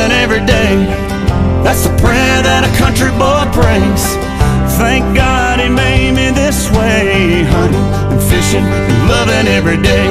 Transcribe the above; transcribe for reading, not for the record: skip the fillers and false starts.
loving every day. That's the prayer that a country boy prays. Thank God he made me this way, hunting and fishing and loving every day.